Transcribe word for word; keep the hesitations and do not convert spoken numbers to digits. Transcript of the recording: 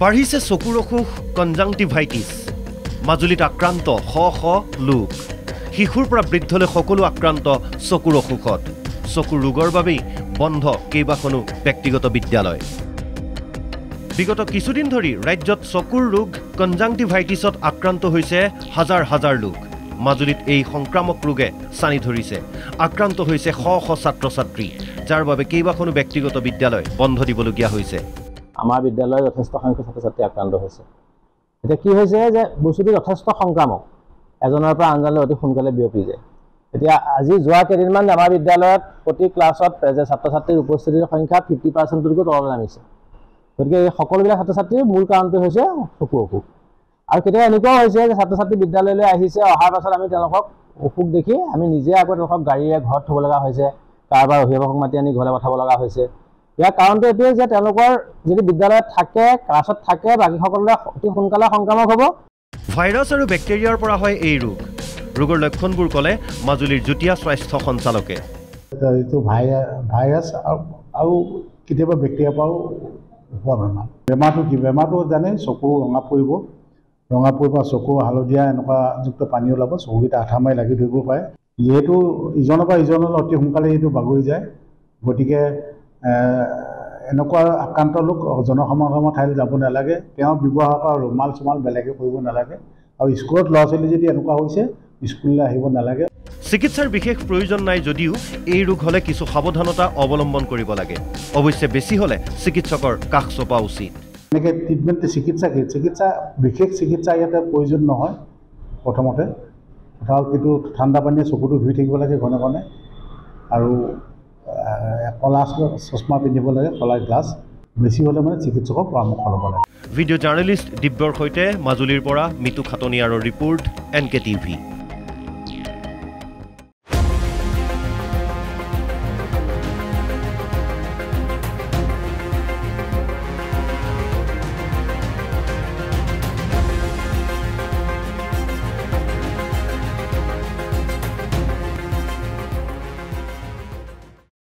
বাঢ়িছে চকুৰ অসুখ কনজাংটিভাইটিছ মাজুলীত আক্ৰান্ত শ শ লোক শিশুৰ পৰা বৃদ্ধলৈ সকলো আক্ৰান্ত চকুৰ অসুখত চকুৰ ৰোগৰ বাবেই বন্ধ কেইবাখনো ব্যক্তিগত বিদ্যালয় বিগত কিছুদিন ধৰি ৰাজ্যত চকুৰ ৰোগ কনজাংটিভাইটিছত আক্ৰান্ত হৈছে হাজাৰ হাজাৰ লোক মাজুলীত এই সংক্ৰামক ৰোগে সানি ধৰিছে আক্ৰান্ত হৈছে শ শ ছাত্ৰ ছাত্ৰী যাৰ বাবে কেইবাখনো ব্যক্তিগত বিদ্যালয় বন্ধ দিবলগীয়া হৈছে আমাৰ বিদ্যালয়ত যথেষ্ট সংখ্যক ছাত্ৰ ছাত্ৰী আক্ৰান্ত হৈছে এটা কি হৈছে যে বস্তুটো যথেষ্ট সংক্ৰামক এজনৰ পৰা আনজনলৈ অতি সোনকালে বিয়পি যায় এতিয়া আজি যোৱা কেইদিনমান আমাৰ বিদ্যালয়ত প্ৰতি ক্লাছত যে ছাত্ৰ ছাত্ৰীৰ উপস্থিতিৰ সংখ্যা পঞ্চাছ পাৰ্চেণ্টতকৈ তললৈ নামিছে গতিকে এই সকলোবিলাক ছাত্ৰ ছাত্ৰীৰ মূল কাৰণটো হৈছে চকুৰ অসুখ আৰু কেতিয়াবা এনেকুৱাও হৈছে যে ছাত্ৰ ছাত্ৰী বিদ্যালয়লৈ আহিছে অহাৰ পাছত আমি তেওঁলোকক অসুখ দেখি আমি নিজে আকৌ তেওঁলোকক গাড়ীৰে ঘৰত থ'ব লগা হৈছে কাৰোবাৰ অভিভাৱকক মাতি আনি ঘৰলৈ পঠাব লগা হৈছে ইয়াৰ কাৰণটো এইটোৱে যে তেওঁলোকৰ যদি বিদ্যালয়ত থাকে ক্লাছত থাকে বাকীসকললৈ অতি সোনকালে সংক্ৰামক হ'ব ভাইৰাছ আৰু বেক্টেৰিয়াৰ পৰা হয় এই ৰোগ ৰোগৰ লক্ষণবোৰ ক'লে মাজুলীৰ যুটীয়া স্বাস্থ্য সঞ্চালকে এইটো ভাইৰাছ আৰু কেতিয়াবা বেক্টেৰিয়াৰ পৰাও হোৱা বেমাৰ বেমাৰটো কি বেমাৰটো জানে চকু ৰঙা পৰিব ৰঙা পৰিব চকু হালধীয়া এনেকুৱা যুক্ত পানী ওলাব চকুকেইটা আঠা মাৰি লাগি ধৰিব পাৰে যিহেতু ইজনৰ পৰা ইজনলৈ অতি সোনকালে এইটো বাগৰি যায় গতিকে এনেকুৱা আক্ৰান্ত লোক জনসমাগমৰ ঠাইলৈ যাব নালাগে তেওঁ ব্যৱহাৰ কৰা ৰুমাল চুমাল বেলেগে কৰিব নালাগে আৰু স্কুলত ল'ৰা ছোৱালী যদি এনেকুৱা হৈছে স্কুললৈ আহিব নালাগে চিকিৎসাৰ বিশেষ প্ৰয়োজন নাই যদিও এই ৰোগ হ'লে কিছু সাৱধানতা অৱলম্বন কৰিব লাগে অৱশ্যে বেছি হ'লে চিকিৎসকৰ কাষ চপা উচিত এনেকৈ ট্ৰিটমেণ্ট চিকিৎসা কি চিকিৎসা বিশেষ চিকিৎসা ইয়াতে প্ৰয়োজন নহয় প্ৰথমতে কথা কিন্তু ঠাণ্ডা পানীয়ে চকুটো ধুই থাকিব লাগে ঘনে ঘনে আৰু কলা চশমা পিন্ধিব লাগে কলা গ্লাছ বেছি হ'লে মানে চিকিৎসকৰ পৰামৰ্শ ল'ব লাগে ভিডিঅ' জাৰ্নেলিষ্ট দিব্যৰ সৈতে মাজুলীৰ পৰা মিতু খাটনিয়াৰৰ ৰিপৰ্ট এন কে টিভি